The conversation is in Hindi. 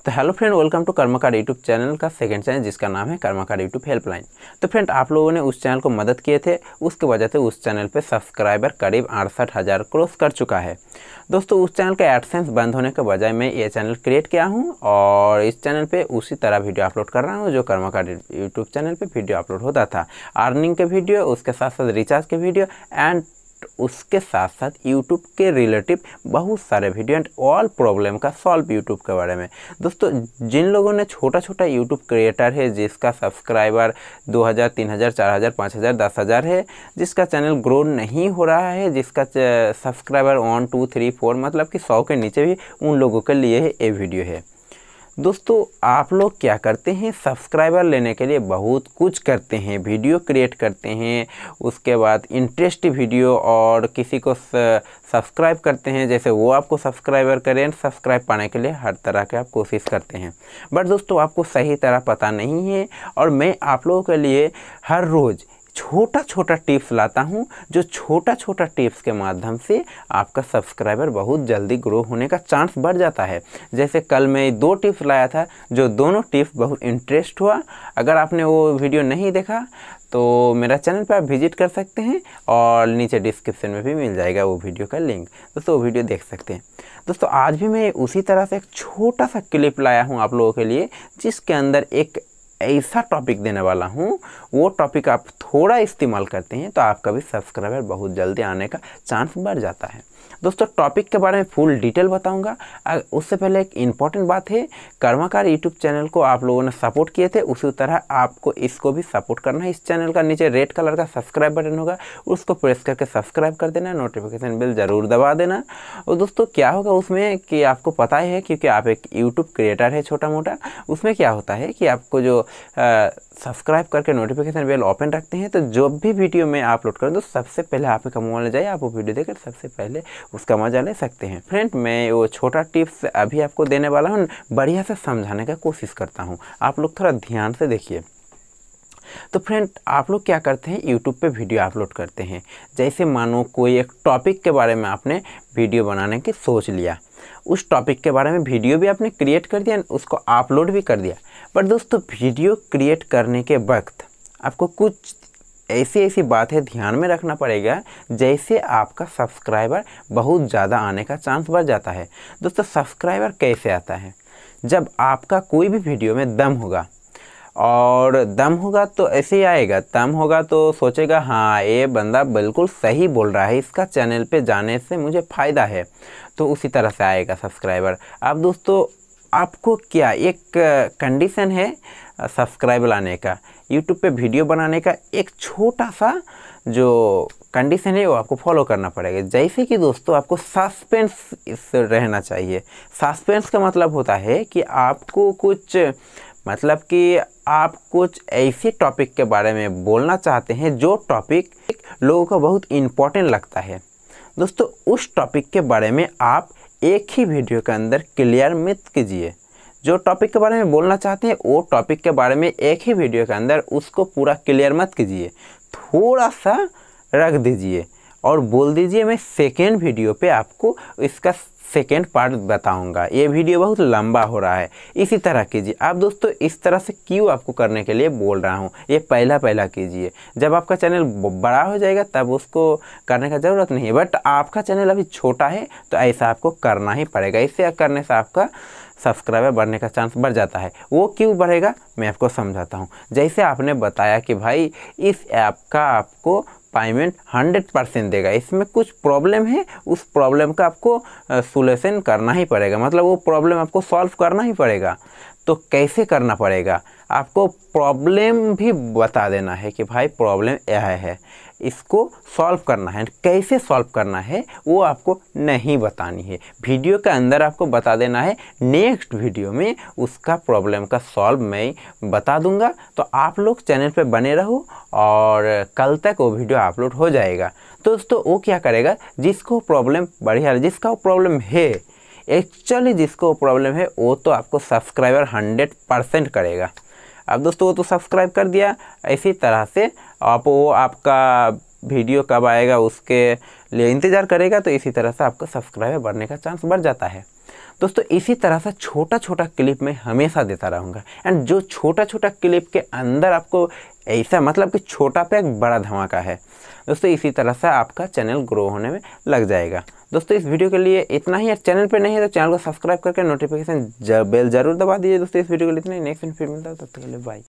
तो hello friend, welcome to Karmakar YouTube channel का सेकंड चैनल जिसका नाम है कर्मकार यूट्यूब हेल्पलाइन। तो फ्रेंड, आप लोगों ने उस चैनल को मदद किए थे, उसके वजह से उस चैनल पे सब्सक्राइबर करीब 68,000 क्रॉस कर चुका है। दोस्तों, उस चैनल का एडसेंस बंद होने के बजाय मैं ये चैनल क्रिएट किया हूँ और इस चैनल पे उसी तरह वीडियो अपलोड कर रहा हूँ जो कर्मकार यूट्यूब चैनल पे वीडियो अपलोड होता था। अर्निंग के वीडियो, उसके साथ साथ रिचार्ज के वीडियो एंड उसके साथ साथ यूट्यूब के रिलेटिव बहुत सारे वीडियो एंड ऑल प्रॉब्लम का सॉल्व यूट्यूब के बारे में। दोस्तों, जिन लोगों ने छोटा छोटा यूट्यूब क्रिएटर है, जिसका सब्सक्राइबर 2000, 3000, 4000, 5000, 10,000 है, जिसका चैनल ग्रो नहीं हो रहा है, जिसका सब्सक्राइबर 1, 2, 3, 4 मतलब कि 100 के नीचे भी, उन लोगों के लिए ये वीडियो है। दोस्तों, आप लोग क्या करते हैं, सब्सक्राइबर लेने के लिए बहुत कुछ करते हैं, वीडियो क्रिएट करते हैं, उसके बाद इंटरेस्ट वीडियो और किसी को सब्सक्राइब करते हैं, जैसे वो आपको सब्सक्राइबर करें, सब्सक्राइब पाने के लिए हर तरह के आप कोशिश करते हैं। बट दोस्तों, आपको सही तरह पता नहीं है और मैं आप लोगों के लिए हर रोज़ छोटा छोटा टिप्स लाता हूं, जो छोटा छोटा टिप्स के माध्यम से आपका सब्सक्राइबर बहुत जल्दी ग्रो होने का चांस बढ़ जाता है। जैसे कल मैं 2 टिप्स लाया था, जो दोनों टिप्स बहुत इंटरेस्ट हुआ। अगर आपने वो वीडियो नहीं देखा तो मेरा चैनल पर आप विजिट कर सकते हैं और नीचे डिस्क्रिप्शन में भी मिल जाएगा वो वीडियो का लिंक, दोस्तों वो वीडियो देख सकते हैं। दोस्तों, आज भी मैं उसी तरह से एक छोटा सा क्लिप लाया हूँ आप लोगों के लिए, जिसके अंदर एक ऐसा टॉपिक देने वाला हूँ, वो टॉपिक आप थोड़ा इस्तेमाल करते हैं तो आपका भी सब्सक्राइबर बहुत जल्दी आने का चांस बढ़ जाता है। दोस्तों, टॉपिक के बारे में फुल डिटेल बताऊंगा। उससे पहले एक इम्पॉर्टेंट बात है, कर्मकार यूट्यूब चैनल को आप लोगों ने सपोर्ट किए थे, उसी तरह आपको इसको भी सपोर्ट करना है। इस चैनल का नीचे रेड कलर का सब्सक्राइब बटन होगा, उसको प्रेस करके सब्सक्राइब कर देना, नोटिफिकेशन बेल ज़रूर दबा देना। और दोस्तों, क्या होगा उसमें कि आपको पता ही है, क्योंकि आप एक यूट्यूब क्रिएटर है छोटा मोटा, उसमें क्या होता है कि आपको जो सब्सक्राइब करके नोटिफिकेशन बेल ओपन रखते हैं तो जो भी वीडियो मैं अपलोड करूँ तो सबसे पहले आपके मोबाइल में जाइए, आप वो वीडियो देखकर सबसे पहले उसका मजा ले सकते हैं। फ्रेंड, मैं वो छोटा टिप्स अभी आपको देने वाला हूँ, बढ़िया से समझाने का कोशिश करता हूँ, आप लोग थोड़ा ध्यान से देखिए। तो फ्रेंड, आप लोग क्या करते हैं, यूट्यूब पे वीडियो अपलोड करते हैं। जैसे मानो कोई एक टॉपिक के बारे में आपने वीडियो बनाने की सोच लिया, उस टॉपिक के बारे में वीडियो भी आपने क्रिएट कर दिया, उसको अपलोड भी कर दिया। पर दोस्तों, वीडियो क्रिएट करने के वक्त आपको कुछ ऐसी बातें ध्यान में रखना पड़ेगा, जैसे आपका सब्सक्राइबर बहुत ज़्यादा आने का चांस बढ़ जाता है। दोस्तों, सब्सक्राइबर कैसे आता है, जब आपका कोई भी वीडियो में दम होगा, और दम होगा तो ऐसे ही आएगा, दम होगा तो सोचेगा हाँ ये बंदा बिल्कुल सही बोल रहा है, इसका चैनल पे जाने से मुझे फ़ायदा है, तो उसी तरह से आएगा सब्सक्राइबर। अब दोस्तों, आपको क्या एक कंडीशन है सब्सक्राइबर लाने का, यूट्यूब पे वीडियो बनाने का एक छोटा सा जो कंडीशन है वो आपको फॉलो करना पड़ेगा। जैसे कि दोस्तों, आपको सस्पेंस रहना चाहिए। सस्पेंस का मतलब होता है कि आपको कुछ आप कुछ ऐसे टॉपिक के बारे में बोलना चाहते हैं जो टॉपिक लोगों को बहुत इम्पोर्टेंट लगता है। दोस्तों, उस टॉपिक के बारे में आप एक ही वीडियो के अंदर क्लियर मत कीजिए। जो टॉपिक के बारे में बोलना चाहते हैं वो टॉपिक के बारे में एक ही वीडियो के अंदर उसको पूरा क्लियर मत कीजिए, थोड़ा सा रख दीजिए और बोल दीजिए मैं सेकेंड वीडियो पे आपको इसका सेकेंड पार्ट बताऊंगा, ये वीडियो बहुत लंबा हो रहा है, इसी तरह कीजिए। आप दोस्तों, इस तरह से क्यों आपको करने के लिए बोल रहा हूँ, ये पहला कीजिए। जब आपका चैनल बड़ा हो जाएगा तब उसको करने का ज़रूरत नहीं है, बट आपका चैनल अभी छोटा है तो ऐसा आपको करना ही पड़ेगा। इसे करने से आपका सब्सक्राइबर बढ़ने का चांस बढ़ जाता है। वो क्यों बढ़ेगा, मैं आपको समझाता हूँ। जैसे आपने बताया कि भाई इस ऐप का आपको पेमेंट 100% देगा, इसमें कुछ प्रॉब्लम है, उस प्रॉब्लम का आपको सॉल्यूशन करना ही पड़ेगा, मतलब वो प्रॉब्लम आपको सॉल्व करना ही पड़ेगा। तो कैसे करना पड़ेगा, आपको प्रॉब्लम भी बता देना है कि भाई प्रॉब्लम यह है, इसको सॉल्व करना है। कैसे सॉल्व करना है वो आपको नहीं बतानी है, वीडियो के अंदर आपको बता देना है। नेक्स्ट वीडियो में उसका प्रॉब्लम का सॉल्व मैं बता दूंगा, तो आप लोग चैनल पे बने रहो और कल तक वो वीडियो अपलोड हो जाएगा। तो दोस्तों, वो क्या करेगा, जिसको प्रॉब्लम बढ़िया, जिसका प्रॉब्लम है एक्चुअली, जिसको प्रॉब्लम है वो तो आपको सब्सक्राइबर 100% करेगा। अब दोस्तों, वो तो सब्सक्राइब कर दिया, इसी तरह से वो आपका वीडियो कब आएगा उसके लिए इंतज़ार करेगा, तो इसी तरह से आपका सब्सक्राइबर बढ़ने का चांस बढ़ जाता है। दोस्तों इसी तरह से छोटा छोटा क्लिप मैं हमेशा देता रहूँगा, एंड जो छोटा छोटा क्लिप के अंदर आपको ऐसा मतलब कि छोटा पे एक बड़ा धमाका है दोस्तों, इसी तरह से आपका चैनल ग्रो होने में लग जाएगा। दोस्तों इस वीडियो के लिए इतना ही। चैनल पे नहीं है तो चैनल को सब्सक्राइब करके नोटिफिकेशन बेल जरूर दबा दीजिए। दोस्तों इस वीडियो के लिए इतना ही। नेक्स्ट फिर मिलता है, तब तक के लिए बाय।